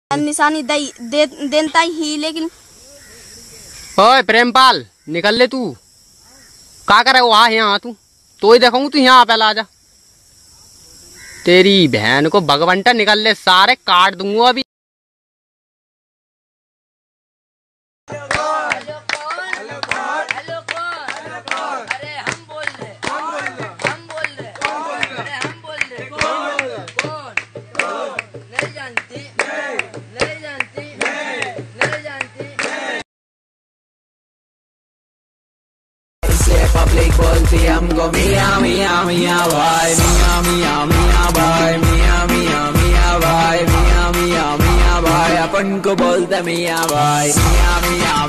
निशानी देता ही लेकिन। ओए प्रेमपाल निकल ले तू, का करे वो? आ यहाँ तू तो ही देखूंगा, तू यहाँ पहले आजा। तेरी बहन को भगवंता, निकल ले, सारे काट दूंगा अभी। पब्लिक बोलती हमको मियाँ मियाँ मियाँ भाई, मियाँ मियाँ मियाँ भाई, मियाँ मियाँ मियाँ भाई, मियाँ मियाँ मियाँ भाई, अपन को बोलते मियाँ भाई, मियाँ मियाँ।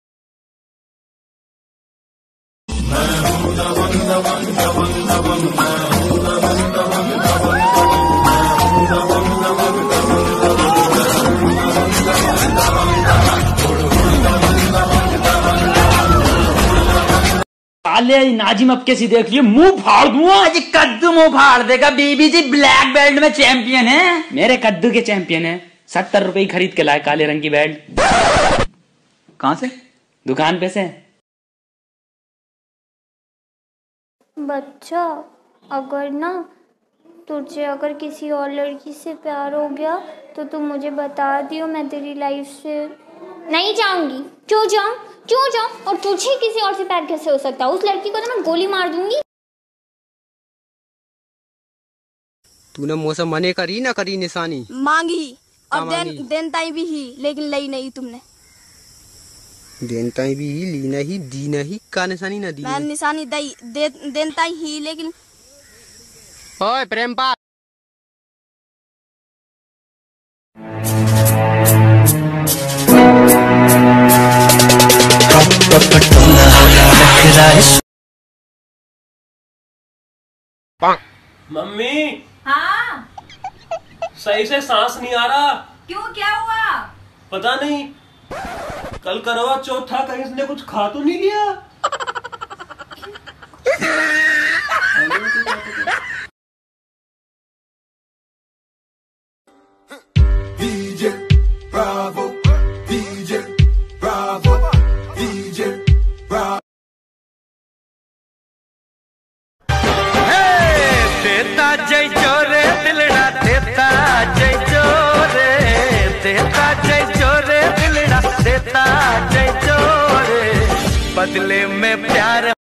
नाजिम अब कैसी देख लियो, मुंह फाड़ दूंगा। आज कद्दू मुंह फाड़ देगा। बीबी जी ब्लैक बेल्ट में चैंपियन है, मेरे कद्दू के चैंपियन है। 70 रुपए खरीद के लाए काले रंग की बेल्ट। कहां से? दुकान पे से। बच्चा, अगर किसी और लड़की से प्यार हो गया तो तू मुझे बता दियो, मैं तेरी लाइफ से नहीं जाऊंगी। क्यों जाऊं? और तुझे किसी और से प्यार कैसे हो सकता है? उस लड़की को तो मैं गोली मार दूंगी। तूने मुझसे मने करी ना करी निशानी मांगी और देनता भी ही, लेकिन लई नहीं तुमने। देनता भी ही, ली नहीं, दी नहीं, का निशानी ना दी। मैं निशानी देनता ही लेकिन। ओए प्रेमपाल, मम्मी। हाँ? सही से सांस नहीं आ रहा। क्यों, क्या हुआ? पता नहीं, कल करवा चौथ था, कहीं इसने कुछ खा तो नहीं लिया? djbravo, djbravo, djbravo। देता जय चोरे दिलड़ा, देता जय चोरे, देता जय चोरे दिलड़ा, देता जय चोरे, बदले में प्यार